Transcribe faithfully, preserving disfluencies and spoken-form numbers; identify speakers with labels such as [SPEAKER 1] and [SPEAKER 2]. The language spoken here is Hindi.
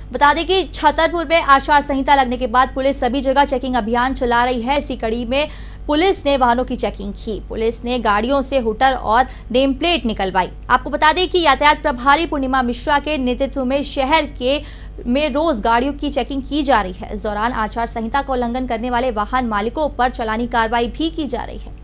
[SPEAKER 1] बता दें कि छतरपुर में आचार संहिता लगने के बाद पुलिस सभी जगह चेकिंग अभियान चला रही है। इसी कड़ी में पुलिस ने वाहनों की चेकिंग की। पुलिस ने गाड़ियों से हुटर और नेम प्लेट निकलवाई। आपको बता दें कि यातायात प्रभारी पूर्णिमा मिश्रा के नेतृत्व में शहर के में रोज गाड़ियों की चेकिंग की जा रही है। इस दौरान आचार संहिता का उल्लंघन करने वाले वाहन मालिकों पर चालानी कार्रवाई भी की जा रही है।